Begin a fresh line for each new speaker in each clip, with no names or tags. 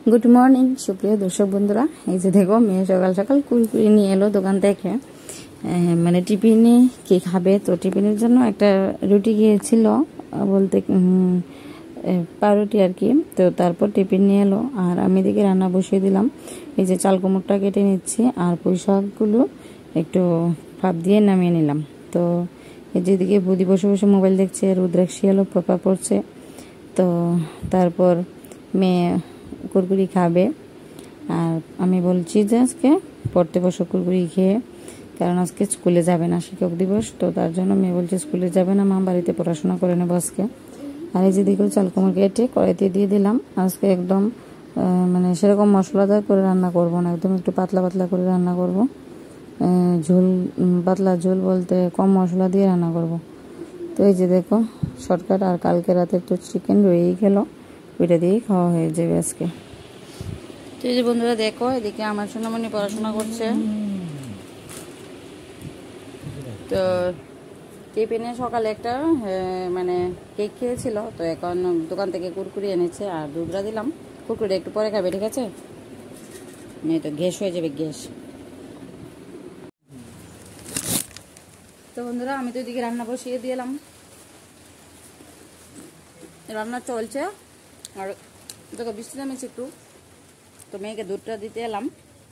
Good morning সুপ্রিয় দর্শক বন্ধুরা, এই যে দেখো মেয়ে সকাল সকাল কুড়কুড়ি নিয়ে এলো দোকান থেকে। মানে টিফিনে কি খাবে, তো টিফিনের জন্য একটা রুটি গিয়েছিল বলতে পাউরুটি আর কি। তো তারপর টিফিন নিয়ে এলো আর আমি এদিকে রান্না বসিয়ে দিলাম। এই যে চাল কুমড়টা কেটে নিচ্ছি আর পুঁই শাকগুলো একটু ভাপ দিয়ে নামিয়ে নিলাম। তো এই যেদিকে বুদি বসে বসে মোবাইল দেখছে, রুদ্রাক্ষী এলো প্রপা পড়ছে। তো তারপর মেয়ে কুরকুরি খাবে আর আমি বলছি যে আজকে পড়তে বসো কুরকুরি খেয়ে, কারণ আজকে স্কুলে যাবে না, শিক্ষক দিবস। তো তার জন্য মেয়ে বলছে স্কুলে যাবে না মা, বাড়িতে পড়াশোনা করে নেবো আজকে। আর এই যে দিকেও চাল কুমড় কেটে কড়াইতে দিয়ে দিলাম। আজকে একদম মানে সেরকম মশলাদার করে রান্না করব না, একদম একটু পাতলা পাতলা করে রান্না করব। ঝোল পাতলা ঝোল বলতে কম মশলা দিয়ে রান্না করব। তো এই যে দেখো শর্টকাট। আর কালকে রাতে তো চিকেন রয়েই গেল, ওইটা দিয়েই খাওয়া হয়ে যাবে আজকে। তো এই যে বন্ধুরা দেখো, এদিকে আমার সোনামণি পড়াশোনা করছে। তো টিফিনে সকালে একটা মানে কেক খেয়েছিল, তো এখন দোকান থেকে কুরকুরি এনেছে আর দুধরা দিলাম। কুরকুরি একটু পরে খাবে, ঠিক আছে? মেয়ে তো গ্যাস হয়ে যাবে, গ্যাস। তো বন্ধুরা আমি তো এদিকে রান্না বসিয়ে দিলাম, রান্না চলছে। আর দেখো বৃষ্টি নামেছে একটু, তো মেয়েকে দুধটা দিতে এলাম।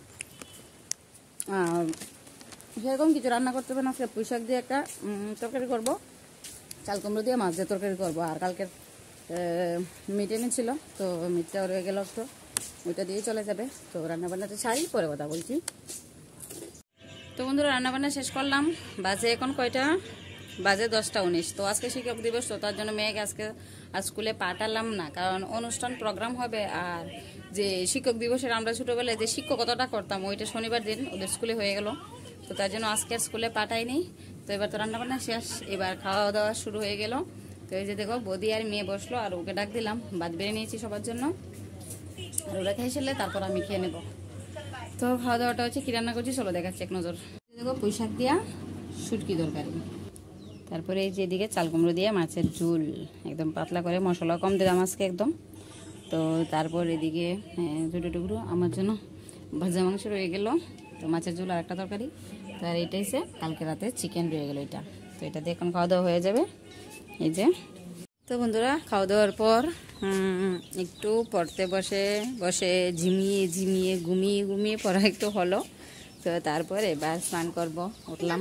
আর সেরকম কিছু রান্না করতে হবে না, আজকে পুঁই শাক দিয়ে একটা তরকারি করব, চাল কুমড়ো দিয়ে মাছ দিয়ে তরকারি করব। আর কালকের মিট এনেছিল, তো মিটটা রয়ে গেল, তো ওইটা দিয়ে চলে যাবে। তো রান্নাবান্নাটা সারি, পরে কথা বলছি। তো বন্ধুরা রান্নাবান্না শেষ করলাম। বাজে এখন কয়টা? বাজে 10টা 19। তো আজকে শিক্ষক দিবস, তো তার জন্য মেয়েকে আজকে স্কুলে পাঠালাম না, কারণ অনুষ্ঠান প্রোগ্রাম হবে। আর যে শিক্ষক দিবসের আমরা ছোটোবেলায় যে শিক্ষকতাটা করতাম, ওইটা শনিবার দিন ওদের স্কুলে হয়ে গেল। তো তার জন্য আজকে স্কুলে পাঠাইনি। তো এবার তো রান্নাবান্না শেষ, এবার খাওয়া দাওয়া শুরু হয়ে গেল। তো এই যে দেখো বদি আর মেয়ে বসলো, আর ওকে ডাক দিলাম, ভাত বেড়ে নিয়েছি সবার জন্য। আর ওরা খেয়ে ফেললে তারপর আমি খেয়ে নেব। তো খাওয়া দাওয়াটা হচ্ছে কী রান্না করছি চলো দেখাচ্ছি এক নজর। দেখো পুঁই শাক দিয়া শুটকি তরকারি, তারপরে এই যেদিকে চাল কুমড়ো দিয়ে মাছের ঝোল, একদম পাতলা করে, মশলা কম দিলাম আজকে একদম। তো তারপর এদিকে দুটো টুকরো আমার জন্য ভাজা মাংস রয়ে গেল, তো মাছের ঝোল আর একটা তরকারি। তো আর এইটাই সে কালকে রাতে চিকেন রয়ে গেল এটা। তো এটা দিয়ে এখন খাওয়া দাওয়া হয়ে যাবে। এই যে তো বন্ধুরা খাওয়া দাওয়ার পর একটু পড়তে বসে বসে ঝিমিয়ে ঘুমিয়ে পড়া একটু হলো। তো তারপর এবার স্নান করব, উঠলাম।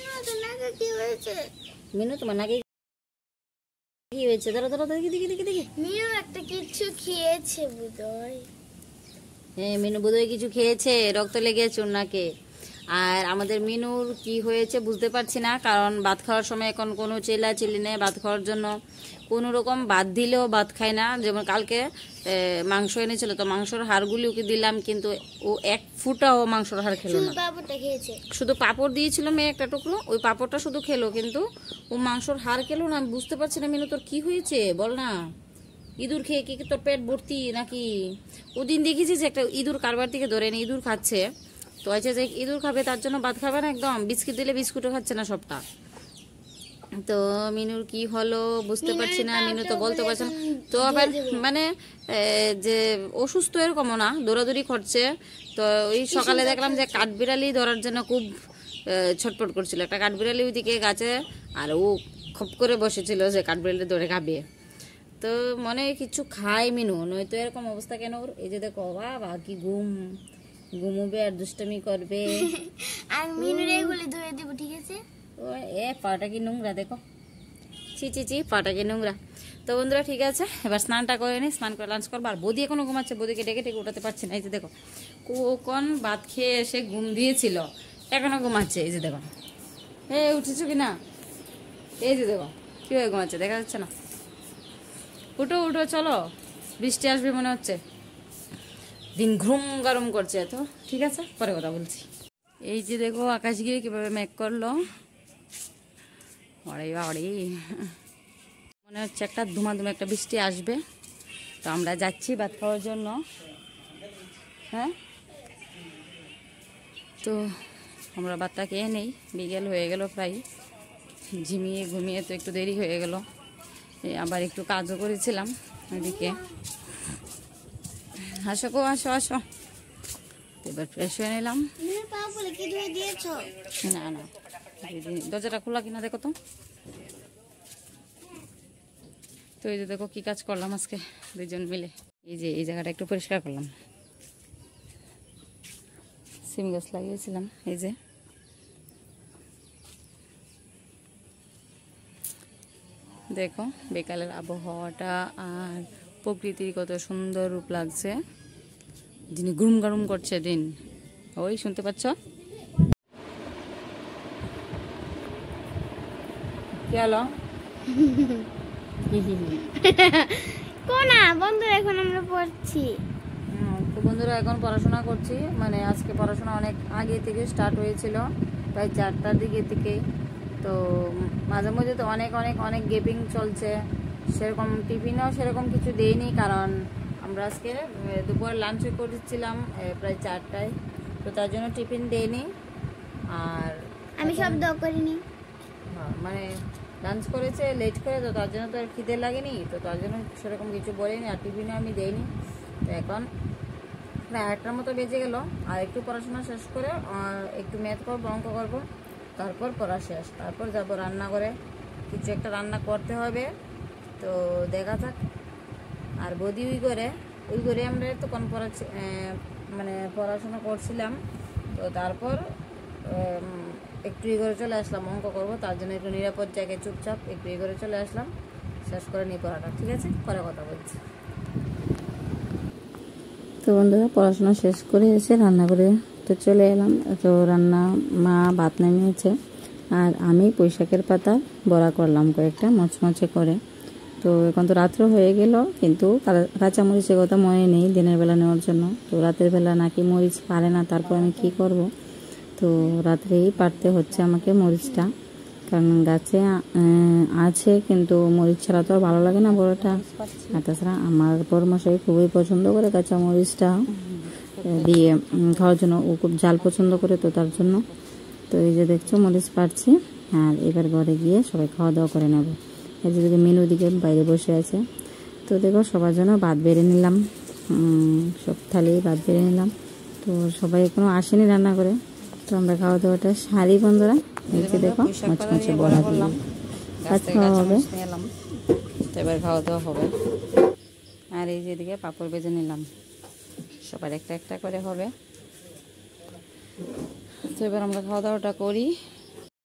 মিনু তোমার নাকি কি হয়েছে? ধরো ধরো দেখি দেখি দেখি দেখি।
মিনু একটা কিছু খেয়েছে বুদয়।
হ্যাঁ মিনু বোধহয় কিছু খেয়েছে, রক্ত লেগেছে ওর নাকে। আর আমাদের মিনুর কি হয়েছে বুঝতে পারছি না, কারণ ভাত খাওয়ার সময় এখন কোনো চিল্লাচিল্লি নেই ভাত খাওয়ার জন্য। কোনো রকম ভাত দিলেও ভাত খায় না। যেমন কালকে মাংস এনেছিল, তো মাংসর হাড়গুলি ওকে দিলাম, কিন্তু ও এক ফুটাও মাংসর হাড় খেলো না, শুধু পাঁপড় দিয়েছিল মেয়ে একটা টুকরো, ওই পাঁপড়টা শুধু খেলো, কিন্তু ও মাংসর হাড় খেলো না। আমি বুঝতে পারছি না মিনু তোর কি হয়েছে বল না। ইঁদুর খেয়ে কি তোর পেট ভর্তি নাকি? ওদিন দেখেছি যে একটা ইঁদুর কারবার থেকে ধরে এনে ইঁদুর খাচ্ছে। তো আছে যে ইঁদুর খাবে তার জন্য ভাত খাবে না, একদম বিস্কিট দিলে বিস্কুটও খাচ্ছে না সবটা। তো মিনুর কি হলো বুঝতে পারছি না, মিনু তো বলতে পারছে না। তো আবার মানে যে অসুস্থ এরকমও না, দৌড়াদৌড়ি করছে। তো ওই সকালে দেখলাম যে কাঠবিড়ালি ধরার জন্য খুব ছটফট করছিল একটা কাঠবিড়ালি ওইদিকে গাছে, আর ও খপ করে বসেছিল যে কাঠবিড়ালি ধরে খাবে। তো মনে হয় কিছু খায় মিনু, নয়তো এরকম অবস্থা কেন ওর। এই যে দেখো বাবা কি ঘুমোবে আর দুষ্টামি করবে।
আর মিনুর এগুলো ধরে দেব, ঠিক আছে?
ও এ পাটা কি নোংরা দেখো, চি পাটা কি নোংরা। তো বন্ধুরা ঠিক আছে, এবার স্নানটা করে নি, স্নান করে লাঞ্চ করবো। আর বদি এখনো ঘুমাচ্ছে, বদিকে ডেকে ডেকে উঠাতে পারছি না। এই যে দেখো কোন ভাত খেয়ে এসে ঘুম দিয়েছিল, এখনো ঘুমাচ্ছে। এই যে দেখো উঠেছো কি না, এই যে দেখো কীভাবে ঘুমাচ্ছে দেখা যাচ্ছে না। উঠো চলো, বৃষ্টি আসবে মনে হচ্ছে, দিন ঘুম গরম করছে। তো ঠিক আছে পরে কথা বলছি। এই যে দেখো আকাশ গিয়ে কিভাবে মেঘ করলো, মনে হচ্ছে একটা ধুমাধুমা একটা বৃষ্টি আসবে। তো আমরা যাচ্ছি ভাত খাওয়ার জন্য। হ্যাঁ তো আমরা ভাতটা খেয়ে নেই, বিকেল হয়ে গেল প্রায়, ঘুমিয়ে তো একটু দেরি হয়ে গেল। আবার একটু কাজও করেছিলাম ওইদিকে। আসো গো, আসো আসো। এবার ফ্রেশ হয়ে নিলাম।
মিনুর পা বলে কি ধুয়ে দিয়েছো?
না না, দরজাটা খোলা কিনা দেখো তো। তো এই যে দেখো কি কাজ করলাম আজকে দুজন মিলে। এই যে এই জায়গাটা একটু পরিষ্কার করলাম, সিম গাছ লাগিয়েছিলাম। এই যে দেখো বিকালের আবহাওয়াটা আর প্রকৃতির কত সুন্দর রূপ লাগছে। যিনি গুরুম গারুম করছে দিন, ওই শুনতে পাচ্ছ? কি হলো?
কোনা বন্ধুরা, এখন আমরা পড়ছি।
তো বন্ধুরা এখন পড়াশোনা করছি, মানে আজকে পড়াশোনা অনেক আগে থেকে স্টার্ট হয়েছিল, প্রায় 4টার দিকে থেকে। তো মাঝে মধ্যে তো অনেক অনেক অনেক গেপিং চলছে, সেরকম টিফিনও সেরকম কিছু দেইনি, কারণ আমরা আজকে দুপুরে লাঞ্চ করেছিলাম প্রায় 4টায়, তো তার জন্য টিফিন দেইনি। আর
আমি শব্দ করিনি।
মানে লাঞ্চ করেছে লেট করে, তো তার জন্য তো আর খিদে লাগেনি, তো তার জন্য সেরকম কিছু বলিনি, আর টিফিনও আমি দেইনি। তো এখন প্রায় 8টার মতো বেজে গেল, আর একটু পড়াশোনা শেষ করে একটু ম্যাথ করবো, অঙ্ক করবো, তারপর পড়া শেষ, তারপর যাব রান্না করে, কিছু একটা রান্না করতে হবে, তো দেখা যাক। আর বদি ওই করে আমরা তো কোন মানে পড়াশোনা করছিলাম, তো তারপর একটু করে চলে আসলাম অঙ্ক করবো, তার জন্য একটু নিরাপদ জায়গায় চুপচাপ একটু করে চলে আসলাম, শেষ করে নিই পড়াটা। ঠিক আছে, পরে কথা বলছি। তো বন্ধুরা পড়াশোনা শেষ করে এসে রান্না করে তো চলে এলাম। তো রান্না মা ভাত নামিয়েছে, আর আমি পুঁইশাকের পাতা বড়া করলাম কয়েকটা মচমচে করে। তো এখন তো রাত্র হয়ে গেল, কিন্তু কাঁচামরিচের কথা মনে নেই দিনের বেলা নেওয়ার জন্য। তো রাতের বেলা নাকি মরিচ পারে না, তারপর আমি কি করব। তো রাত্রেই পারতে হচ্ছে আমাকে মরিচটা, কারণ গাছে আছে, কিন্তু মরিচ ছাড়া তো আর ভালো লাগে না বড়টা। আর তাছাড়া আমার বড়মশাই খুবই পছন্দ করে কাঁচা মরিচটা দিয়ে খাওয়ার জন্য, ও খুব ঝাল পছন্দ করে, তো তার জন্য। তো এই যে দেখছো মরিচ পাড়ছি, আর এবার ঘরে গিয়ে সবাই খাওয়া দাওয়া করে নেব। এই যে মেনু দিকে বাইরে বসে আছে। তো দেখো সবার জন্য ভাত বেড়ে নিলাম, সব থালি ভাত বেড়ে নিলাম। তো সবাই এখনো আসেনি রান্না করে, তো আমরা খাওয়া দাওয়াটা সারি বন্ধুরা। এই যে দেখো মচমচে বড়া দিলাম, ভাত খাওয়া হবে, তো এবার খাওয়া দাওয়া হবে। আর এই যেদিকে পাঁপড় ভেজে নিলাম, সবার একটা একটা করে হবে। তো এবার আমরা খাওয়া দাওয়াটা করি।